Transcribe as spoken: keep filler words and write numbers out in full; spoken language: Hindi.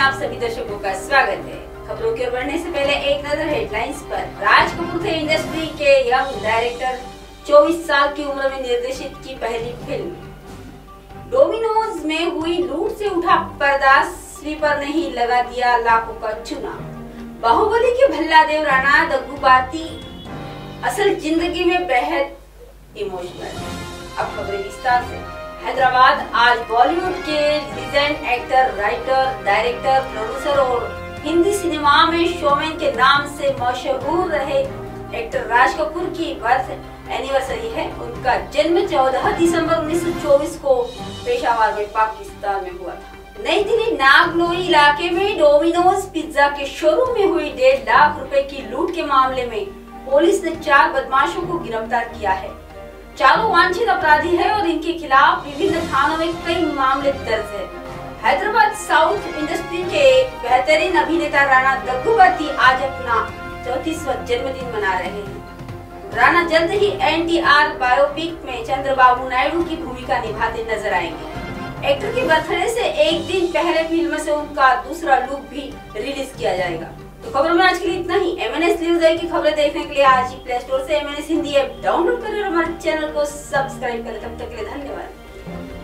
आप सभी दर्शकों का स्वागत है। खबरों की ओर बढ़ने से पहले एक नजर हेडलाइंस पर। राज कपूर थे इंडस्ट्री के यंग डायरेक्टर, चौबीस साल की उम्र में निर्देशित की पहली फिल्म। डोमिनोज में हुई लूट से उठा पर्दा, स्लीपर ने ही लगा दिया लाखों का चूना। बाहुबली के भल्लादेव राणा दग्गुबाती असल जिंदगी में बेहद इमोशनल। अब खबरें विस्तार से। हैदराबाद आज बॉलीवुड के legend actor, writer, director, producer और हिंदी सिनेमा में शोमैन के नाम से मशहूर रहे एक्टर राज कपूर की बर्थ एनिवर्सरी है। उनका जन्म चौदह दिसंबर उन्नीस सौ चौबीस को पेशावर में पाकिस्तान में हुआ था। नई दिल्ली नागलोई इलाके में डोमिनोज पिज्जा के शोरूम में हुई डेढ़ लाख रुपए की लूट के मामले में पुलिस ने चार बदमाशों को गिरफ्तार किया है। चारों वांछित अपराधी है और इनके खिलाफ विभिन्न थानों में कई मामले दर्ज है। हैदराबाद साउथ इंडस्ट्री के बेहतरीन अभिनेता राणा दग्गुबाती आज अपना चौंतीसवां जन्मदिन मना रहे हैं। राणा जल्द ही एन टी आर बायोपिक में चंद्रबाबू नायडू की भूमिका निभाते नजर आएंगे। एक्टर की बर्थडे से एक दिन पहले फिल्म से उनका दूसरा लुक भी रिलीज किया जाएगा। तो खबरों में आज के लिए इतना ही। एम एन एस न्यूज़ की खबरें देखने के लिए आज ही प्ले स्टोर से M N S Hindi app download करें और हमारे चैनल को सब्सक्राइब करें। तब तक के लिए धन्यवाद।